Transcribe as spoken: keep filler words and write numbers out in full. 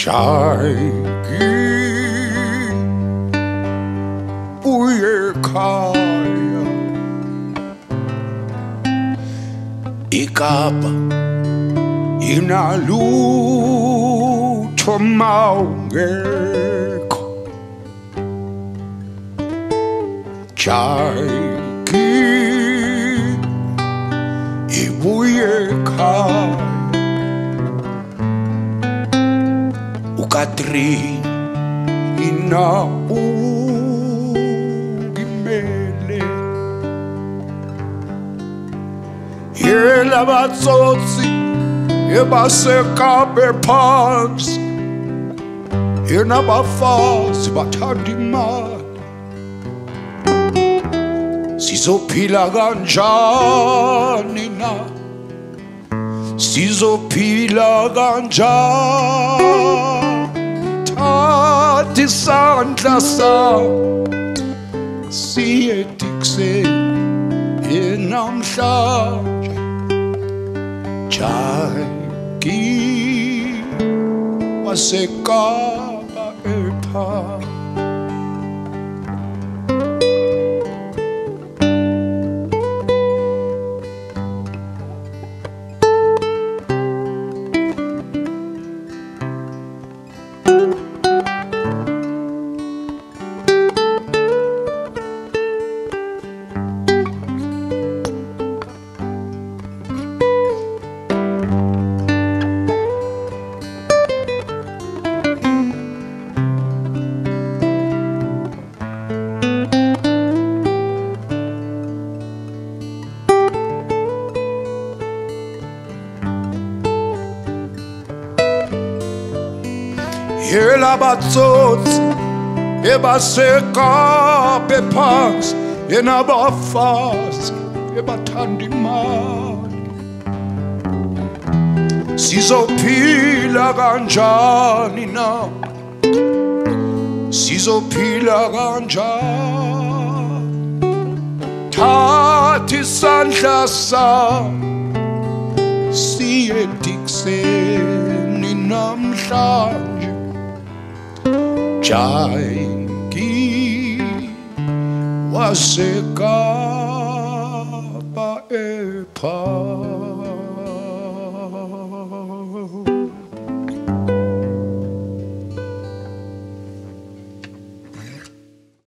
Jantjie uye ekhaya iKapa inalutho mawungekho Jantjie ibuye ekhaya Katrina ugimele Yela batsotsi ebaseKapa phansi Yena bafazi bathanda imali Sizophila kanjani na Sizophila kanjani Thatha isandla sami siye ekuseni namhlanje Jantjie waseKapa ephaya Yela batsotsi ebaseKapa phansi Yena bafazi ebathanda imali Sizophila kanjani na Sizophila kanjani Thatha isandla sami siye ekuseni namhlanje Jantjie waseKapa ephaya